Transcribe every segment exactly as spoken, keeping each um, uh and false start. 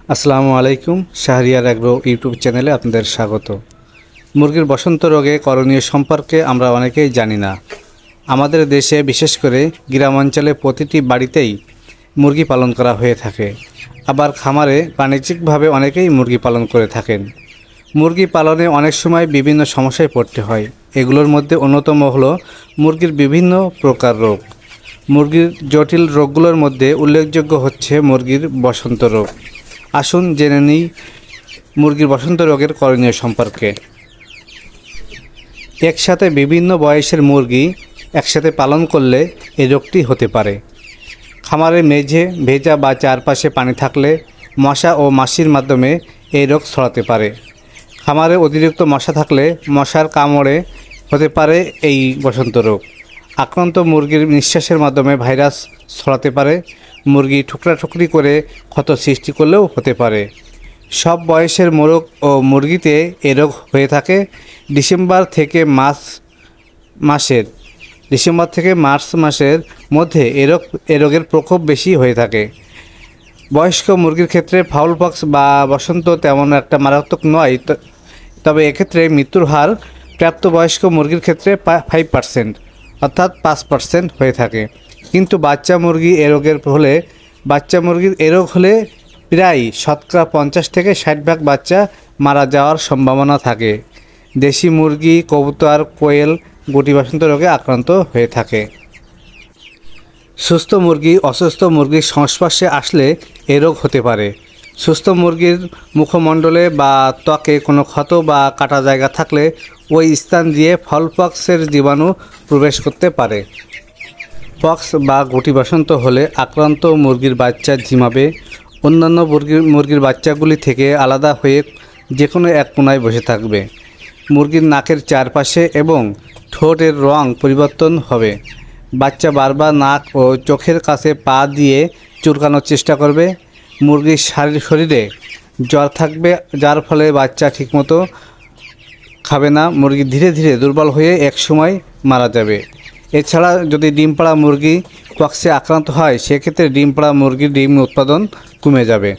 আসসালামু আলাইকুম। Shahriar agro YouTube চ্যানেলে আপনাদের স্বাগত। মুরগির বসন্ত রোগে করণীয় সম্পর্কে আমরা অনেকেই জানি না। আমাদের দেশে বিশেষ করে গ্রামাঞ্চলে প্রতিটি বাড়িতেই মুরগি পালন করা হয়ে থাকে। আবার খামারে বাণিজ্যিকভাবে অনেকেই মুরগি পালন করে থাকেন। মুরগি পালনে অনেক সময় বিভিন্ন সমস্যায় পড়তে হয়। এগুলোর মধ্যে অন্যতম হলো মুরগির বিভিন্ন প্রকার রোগ। মুরগির জটিল রোগগুলোর মধ্যে উল্লেখযোগ্য হচ্ছে মুরগির বসন্ত রোগ। আসুন জেনে নিই মুরগির বসন্ত রোগের করণীয় সম্পর্কে। একসাথে বিভিন্ন বয়সের মুরগি একসাথে পালন করলে এই রোগটি হতে পারে। খামারের মেঝে ভেজা বা চারপাশে পানি থাকলে মশা ও মাছির মাধ্যমে এই রোগ ছড়াতে পারে। খামারে অতিরিক্ত মশা থাকলে মশার কামড়ে হতে পারে এই বসন্ত রোগ। আক্রান্ত মুরগির নিঃশ্বাসের মাধ্যমে ভাইরাস ছড়াতে পারে। মুরগি টুকরা-টুকরি করে ক্ষত সৃষ্টি করলেও হতে পারে। সব বয়সের মোরগ ও মুরগিতে এ রোগ হয়ে থাকে। ডিসেম্বর থেকে মার্চ মাসের ডিসেম্বর থেকে মার্চ মাসের মধ্যে এ রোগ এ রোগের প্রকোপ বেশি হয়ে থাকে। বয়স্ক মুরগির ক্ষেত্রে ফাউল পক্স বা বসন্ত তেমন একটা মারাত্মক নয়, তবে এক্ষেত্রে মৃত্যুর হার প্রাপ্তবয়স্ক মুরগির ক্ষেত্রে ফাইভ পার্সেন্ট অর্থাৎ পাঁচ পার্সেন্ট হয়ে থাকে। কিন্তু বাচ্চা মুরগি এ রোগের হলে বাচ্চা মুরগির এ রোগ হলে প্রায় শতকরা পঞ্চাশ থেকে ষাট ভাগ বাচ্চা মারা যাওয়ার সম্ভাবনা থাকে। দেশি মুরগি, কবুতর, কোয়েল গুটি বসন্ত রোগে আক্রান্ত হয়ে থাকে। সুস্থ মুরগি অসুস্থ মুরগির সংস্পর্শে আসলে এ রোগ হতে পারে। সুস্থ মুরগির মুখমণ্ডলে বা ত্বকে কোনো ক্ষত বা কাটা জায়গা থাকলে ওই স্থান দিয়ে ফলপক্সের জীবাণু প্রবেশ করতে পারে। পক্স বা গুটি বসন্ত হলে আক্রান্ত মুরগির বাচ্চা ঝিমাবে। অন্যান্য মুরগির মুরগির বাচ্চাগুলি থেকে আলাদা হয়ে যে কোনো এক কোণায় বসে থাকবে। মুরগির নাকের চারপাশে এবং ঠোঁটের রং পরিবর্তন হবে। বাচ্চা বারবার নাক ও চোখের কাছে পা দিয়ে চুলকানোর চেষ্টা করবে। মুরগির শরীরে জ্বর থাকবে, যার ফলে বাচ্চা ঠিকমতো খাবে না। মুরগি ধীরে ধীরে দুর্বল হয়ে এক সময় মারা যাবে। এছাড়া যদি ডিম পাড়া মুরগি পক্সে আক্রান্ত হয়, সেক্ষেত্রে ডিম পাড়া মুরগির ডিম উৎপাদন কমে যাবে।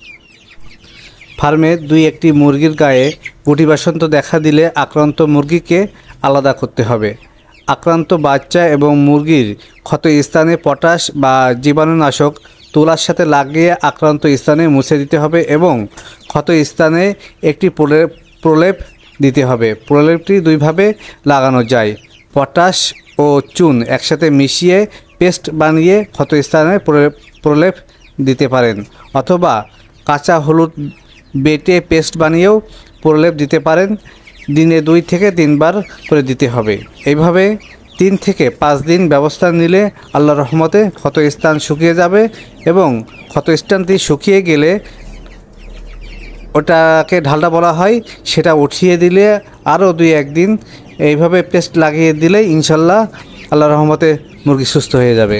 ফার্মে দুই একটি মুরগির গায়ে গুটি বসন্ত দেখা দিলে আক্রান্ত মুরগিকে আলাদা করতে হবে। আক্রান্ত বাচ্চা এবং মুরগির ক্ষত স্থানে পটাশ বা জীবাণুনাশক তুলার সাথে লাগিয়ে আক্রান্ত স্থানে মুছে দিতে হবে এবং ক্ষত স্থানে একটি প্রলেপ প্রলেপ দিতে হবে। প্রলেপটি দুইভাবে লাগানো যায়। পটাশ ও চুন একসাথে মিশিয়ে পেস্ট বানিয়ে ক্ষত স্থানে প্রলেপ দিতে পারেন, অথবা কাঁচা হলুদ বেটে পেস্ট বানিয়েও প্রলেপ দিতে পারেন। দিনে দুই থেকে তিনবার করে দিতে হবে। এইভাবে তিন থেকে পাঁচ দিন ব্যবস্থা নিলে আল্লাহর রহমতে ক্ষত স্থান শুকিয়ে যাবে এবং ক্ষত স্থানটি শুকিয়ে গেলে ওটাকে ঢালটা বলা হয়, সেটা উঠিয়ে দিলে আরও দুই একদিন এইভাবে পেস্ট লাগিয়ে দিলে ইনশাল্লাহ আল্লাহর রহমতে মুরগি সুস্থ হয়ে যাবে।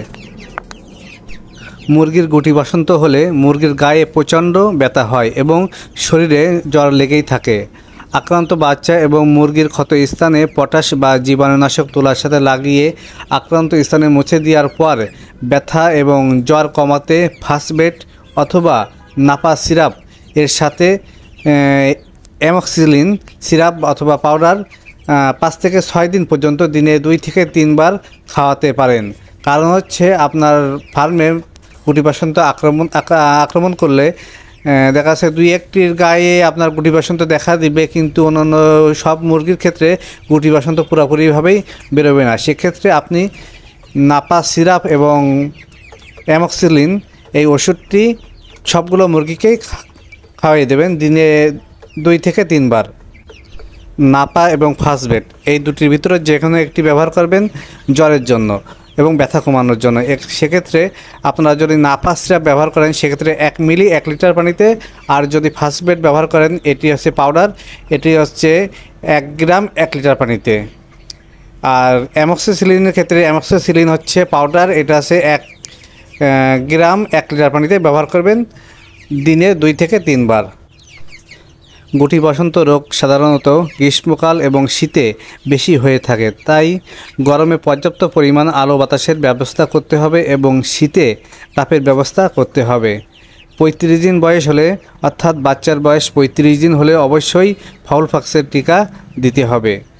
মুরগির গুটি বসন্ত হলে মুরগির গায়ে প্রচণ্ড ব্যথা হয় এবং শরীরে জ্বর লেগেই থাকে। আক্রান্ত বাচ্চা এবং মুরগির ক্ষত স্থানে পটাশ বা জীবাণুনাশক তুলার সাথে লাগিয়ে আক্রান্ত স্থানে মুছে দেওয়ার পর ব্যথা এবং জ্বর কমাতে ফাসবেট অথবা নাপা সিরাপ এর সাথে অ্যামক্সিলিন সিরাপ অথবা পাউডার পাঁচ থেকে ছয় দিন পর্যন্ত দিনে দুই থেকে তিনবার খাওয়াতে পারেন। কারণ হচ্ছে আপনার ফার্মে গুটি বসন্ত আক্রমণ আক্রমণ করলে দেখা যাচ্ছে দুই একটির গায়ে আপনার গুটি বসন্ত দেখা দিবে, কিন্তু অন্যান্য সব মুরগির ক্ষেত্রে গুটি বসন্ত পুরোপুরিভাবেই বেরোবে না। সেক্ষেত্রে আপনি নাপা সিরাপ এবং অ্যামক্সিলিন এই ওষুধটি সবগুলো মুরগিকেই খাওয়াই দেবেন দিনে দুই থেকে তিনবার। নাপা এবং ফাসবেট এই দুটির ভিতরে যে কোনো একটি ব্যবহার করবেন জ্বরের জন্য এবং ব্যথা কমানোর জন্য। সেক্ষেত্রে আপনারা যদি নাপা সিরাপ ব্যবহার করেন সেক্ষেত্রে এক মিলি এক লিটার পানিতে, আর যদি ফাসবেট ব্যবহার করেন এটি হচ্ছে পাউডার, এটি হচ্ছে এক গ্রাম এক লিটার পানিতে। আর অ্যামক্সিসিলিনের ক্ষেত্রে অ্যামক্সিসিলিন হচ্ছে পাউডার, এটা হচ্ছে এক গ্রাম এক লিটার পানিতে ব্যবহার করবেন দিনে দুই থেকে তিনবার। গুটি বসন্ত রোগ সাধারণত গ্রীষ্মকাল এবং শীতে বেশি হয়ে থাকে, তাই গরমে পর্যাপ্ত পরিমাণ আলো বাতাসের ব্যবস্থা করতে হবে এবং শীতে তাপের ব্যবস্থা করতে হবে। পঁয়ত্রিশ দিন বয়স হলে অর্থাৎ বাচ্চার বয়স পঁয়ত্রিশ দিন হলে অবশ্যই ফাউল পক্সের টিকা দিতে হবে।